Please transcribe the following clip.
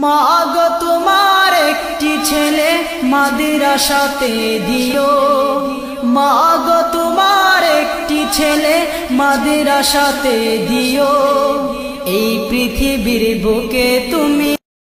মা গো তোমার একটি ছেলে মাদ্রাসাতে দিও, মা গো তোমার একটি ছেলে মাদ্রাসাতে দিও। এই পৃথিবীর বুকে তুমি